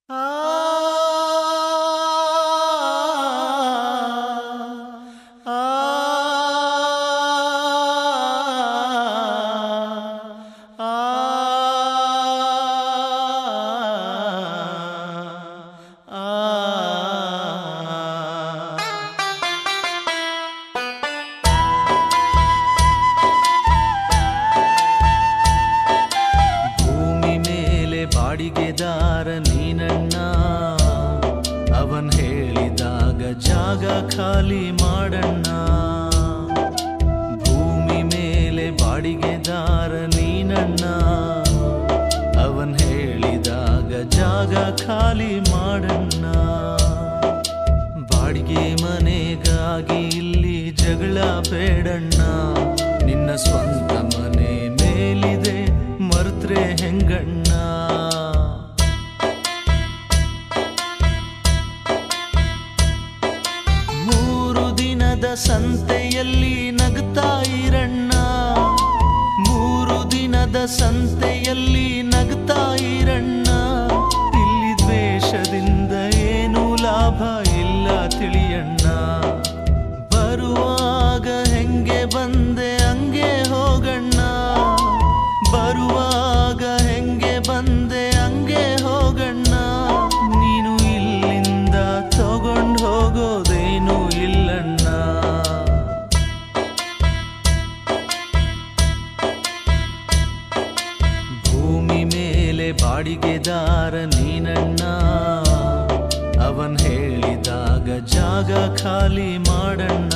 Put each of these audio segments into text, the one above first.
ಬಾಡಿಗೆದಾರ ನೀನಣ್ಣ, ಅವನ್ ಹೇಳಿದಾಗ ಜಾಗ ಖಾಲಿ ಮಾಡಣ್ಣ. ಭೂಮಿ ಮೇಲೆ ಬಾಡಿಗೆದಾರ ನೀನಣ್ಣ, ಅವನ್ ಹೇಳಿದಾಗ ಜಾಗ ಖಾಲಿ ಮಾಡಣ್ಣ. ಬಾಡಿಗೆ ಮನೆಗಾಗಿ ಇಲ್ಲಿ ಜಗಳ ಬೇಡಣ್ಣ, ನಿನ್ನ ಸ್ವಂತ ಮನೆ ಮೇಲಿದೆ ಮರ್ತ್ರೆ ಹೆಂಗಣ್ಣ. ಸಂತೆಯಲ್ಲಿ ನಗ್ತಾ ಇರಣ್ಣ, 3 ದಿನದ ಸಂತೆಯಲ್ಲಿ ನಗ್ತಾ ಇರಣ್ಣ. ಇಲ್ಲಿ ದ್ವೇಷದಿಂದ ಏನು ಲಾಭ ಇಲ್ಲ ತಿಳಿಯಣ್ಣ. ಬರುವಾಗ ಹೆಂಗೆ ಬಂದೆ ಹಂಗೆ ಹೋಗಣ್ಣ, ಬರುವಾಗ ಹೆಂಗೆ ಬಂದೆ ಹಂಗೆ ಹೋಗಣ್ಣ. ನೀನು ಇಲ್ಲಿಂದ ತಗೊಂಡು ಹೋಗೋದೇನು ಇಲ್ಲಣ್ಣ. ಬಾಡಿಗೆದಾರ ನೀನಣ್ಣ, ಅವನ್ ಹೇಳಿದಾಗ ಜಾಗ ಖಾಲಿ ಮಾಡಣ್ಣ.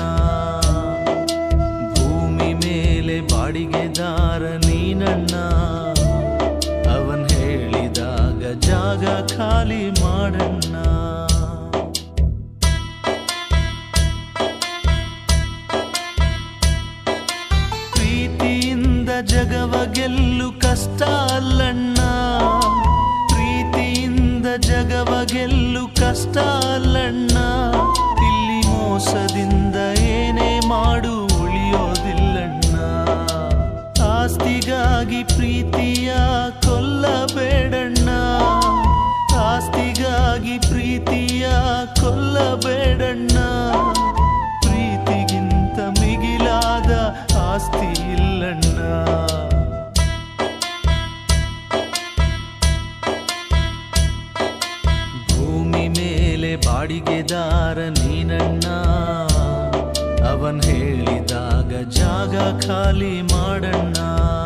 ಭೂಮಿ ಮೇಲೆ ಬಾಡಿಗೆದಾರ ನೀನಣ್ಣ, ಅವನ್ ಹೇಳಿದಾಗ ಜಾಗ ಖಾಲಿ ಮಾಡಣ್ಣ. ಪ್ರೀತಿಯಿಂದ ಜಗವ ಗೆಲ್ಲು ಕಷ್ಟ ಅಲ್ಲಣ್ಣ, ಪ್ರೀತಿಯಿಂದ ಜಗವ ಗೆಲ್ಲು ಕಷ್ಟ ಅಲ್ಲಣ್ಣ. ಇಲ್ಲಿ ಮೋಸದಿಂದ ಏನೇ ಮಾಡು ಉಳಿಯೋದಿಲ್ಲಣ್ಣ. ಆಸ್ತಿಗಾಗಿ ಪ್ರೀತಿಯ ಕೊಲ್ಲಬೇಡಣ್ಣ, ಆಸ್ತಿಗಾಗಿ ಪ್ರೀತಿಯ ಕೊಲ್ಲಬೇಡಣ್ಣ. ಪ್ರೀತಿಗಿಂತ ಮಿಗಿಲಾದ ಆಸ್ತಿ ಇಲ್ಲಣ್ಣ. ಬಾಡಿಗೆದಾರ ನೀನಣ್ಣ, ಅವನ್ ಹೇಳಿದಾಗ ಜಾಗ ಖಾಲಿ ಮಾಡಣ್ಣ.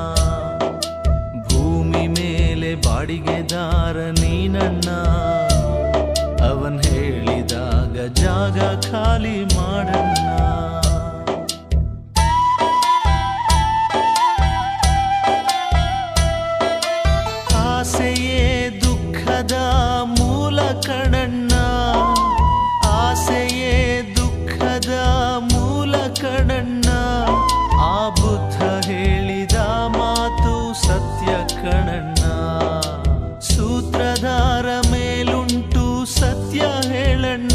ಭೂಮಿ ಮೇಲೆ ಬಾಡಿಗೆದಾರ ನೀನಣ್ಣ, ಅವನ್ ಹೇಳಿದಾಗ ಜಾಗ ಖಾಲಿ ಮಾಡಣ್ಣ. ಆಸೆಯೇ ದುಃಖದ ಮೂಲ ಕಣಣ್ಣ, ಆಸೆಯೇ ದುಃಖದ ಮೂಲ ಕಣಣ್ಣ. ಆ ಬುದ್ಧ ಹೇಳಿದ ಮಾತು ಸತ್ಯ ಕಣಣ್ಣ. ಸೂತ್ರಧಾರ ಮೇಲುಂಟು ಸತ್ಯ ಹೇಳಣ್ಣ,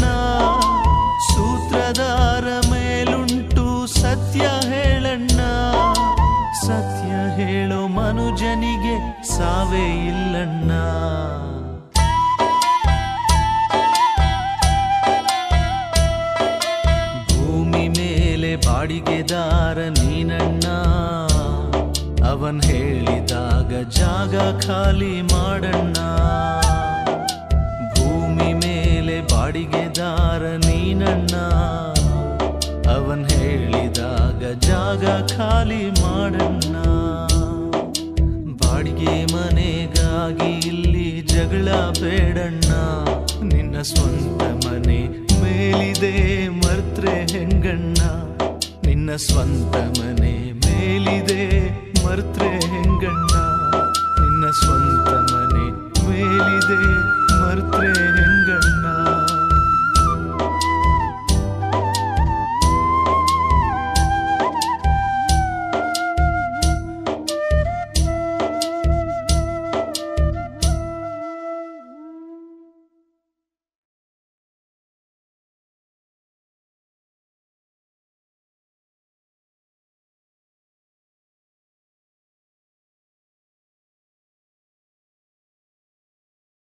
ಸೂತ್ರಧಾರ ಮೇಲುಂಟು ಸತ್ಯ ಹೇಳಣ್ಣ. ಸತ್ಯ ಹೇಳೋ ಮನುಜನಿಗೆ ಸಾವೇ ಇಲ್ಲಣ್ಣ. ಬಾಡಿಗೆದಾರ ನೀನಣ್ಣ, ಅವನ್ ಹೇಳಿದಾಗ ಜಾಗ ಖಾಲಿ ಮಾಡಣ್ಣ. ಭೂಮಿ ಮೇಲೆ ಬಾಡಿಗೆದಾರ ನೀನಣ್ಣ, ಅವನ್ ಹೇಳಿದಾಗ ಜಾಗ ಖಾಲಿ ಮಾಡಣ್ಣ. ಬಾಡಿಗೆ ಮನೆಗಾಗಿ ಇಲ್ಲಿ ಜಗಳ ಬೇಡಣ್ಣ, ನಿನ್ನ ಸ್ವಂತ ಮನೆ ಮೇಲಿದೆ ಮರ್ತ್ರೆ ಹೆಂಗಣ್ಣ. ನಿನ್ನ ಸ್ವಂತ ಮನೆ ಮೇಲಿದೆ ಮರ್ತ್ರೆ ಹೆಂಗಣ್ಣ, ನಿನ್ನ ಸ್ವಂತ ಮನೆ ಮೇಲಿದೆ ಮರ್ತ್ರೆ